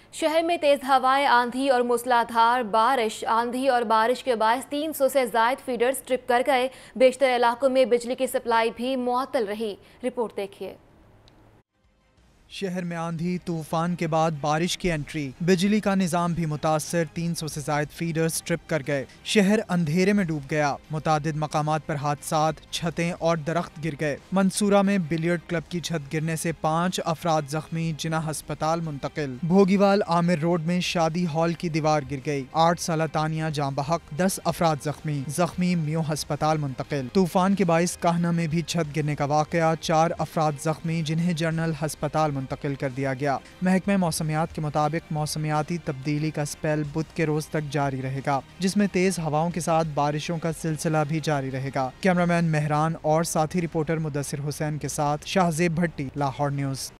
शहर में तेज हवाएं, आंधी और मूसलाधार बारिश। आंधी और बारिश के बायस 300 से ज्यादा फीडर्स ट्रिप कर गए। बेशतर इलाकों में बिजली की सप्लाई भी मुअत्तल रही। रिपोर्ट देखिए। शहर में आंधी तूफान के बाद बारिश की एंट्री, बिजली का निजाम भी मुतासर। 300 से ज्यादा फीडर्स ट्रिप कर गए। शहर अंधेरे में डूब गया। मुतादिद मकामात पर हादसात, छतें और दरख्त गिर गए। मंसूरा में बिलियर्ड क्लब की छत गिरने से 5 अफराद जख्मी, जिना अस्पताल मुंतकिल। भोगीवाल आमिर रोड में शादी हॉल की दीवार गिर गई। 8 साल तानिया जाँ बहक, 10 अफराद जख्मी मियो अस्पताल मुंतकिल। तूफान के बाइस काहना में भी छत गिरने का वाकया, 4 अफराद जख्मी, जिन्हें जनरल अस्पताल मुंतकिल कर दिया गया। महकमे मौसमियात के मुताबिक मौसमियाती तब्दीली का स्पेल बुध के रोज तक जारी रहेगा, जिसमें तेज हवाओं के साथ बारिशों का सिलसिला भी जारी रहेगा। कैमरामैन मेहरान और साथी रिपोर्टर मुदस्सिर हुसैन के साथ शाहजेब भट्टी, लाहौर न्यूज़।